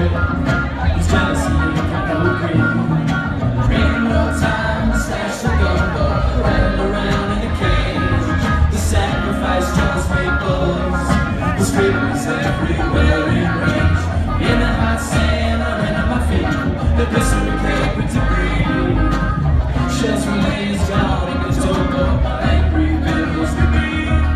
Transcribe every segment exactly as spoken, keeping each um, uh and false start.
His jealousy can't go green. There ain't no time to stash the gumbo, rattling around in the cage. The sacrifice draws me bullets. The scream is everywhere in range. In the hot sand, I ran on my feet. The glycerin cake with debris. Shells from lays down in the topo. Angry bills to be.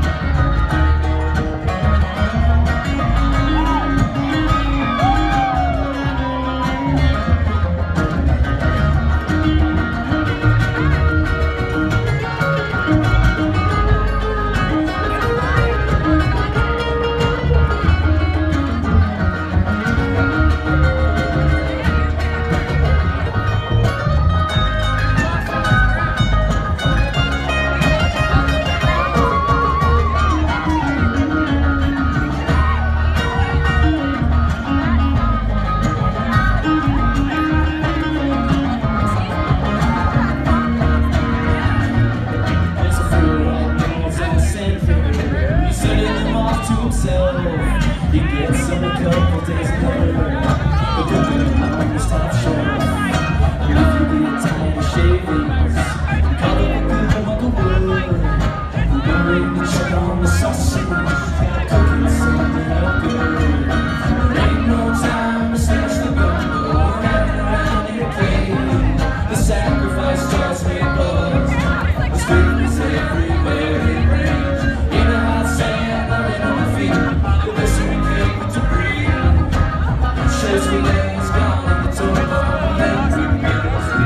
He gets some a couple days later, but the good almost half short. And if you get tired of shavings, call it a good Uncle Wood. We're ready to check on the sausage, cooking something real good. There ain't no time to stash the gumbo, running around in a cave. The sacrifice draws me buzz. The street is everywhere in range. In the hot sand, I'm in on my feet. The glycerin cake with debris. Shows me legs gone in the turbo. Angry bills to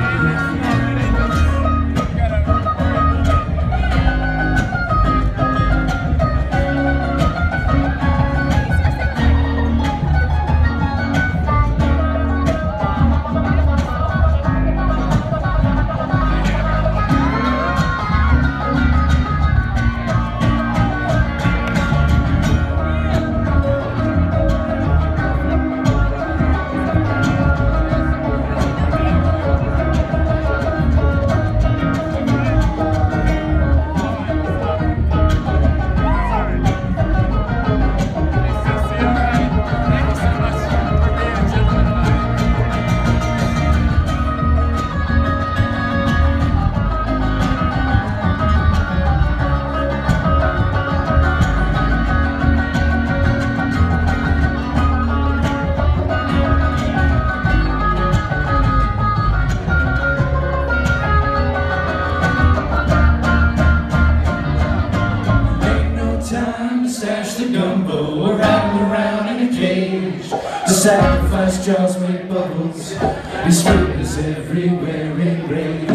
stash the gumbo, we're rattling around in a cage. The sacrifice draws me bubbles. His fruit is everywhere in rage.